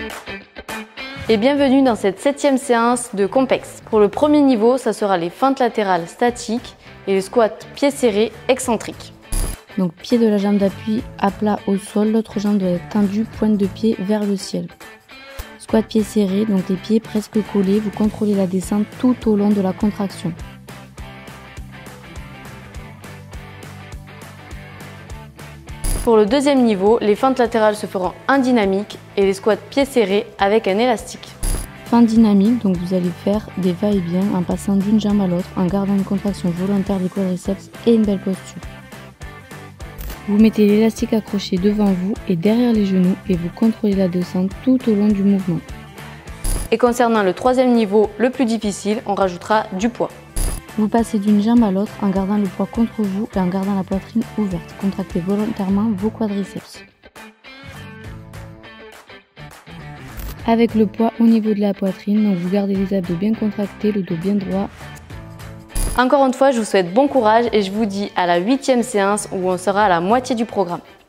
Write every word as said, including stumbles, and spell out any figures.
Et bienvenue dans cette septième séance de Compex. Pour le premier niveau, ça sera les feintes latérales statiques et le squat pied serré excentrique. Donc pied de la jambe d'appui à plat au sol, l'autre jambe doit être tendue, pointe de pied vers le ciel. Squat pied serré, donc les pieds presque collés, vous contrôlez la descente tout au long de la contraction. Pour le deuxième niveau, les feintes latérales se feront en dynamique et les squats pieds serrés avec un élastique. Feinte dynamique, donc vous allez faire des va-et-vient en passant d'une jambe à l'autre en gardant une contraction volontaire des quadriceps et une belle posture. Vous mettez l'élastique accroché devant vous et derrière les genoux et vous contrôlez la descente tout au long du mouvement. Et concernant le troisième niveau, le plus difficile, on rajoutera du poids. Vous passez d'une jambe à l'autre en gardant le poids contre vous et en gardant la poitrine ouverte. Contractez volontairement vos quadriceps. Avec le poids au niveau de la poitrine, donc vous gardez les abdos bien contractés, le dos bien droit. Encore une fois, je vous souhaite bon courage et je vous dis à la huitième séance où on sera à la moitié du programme.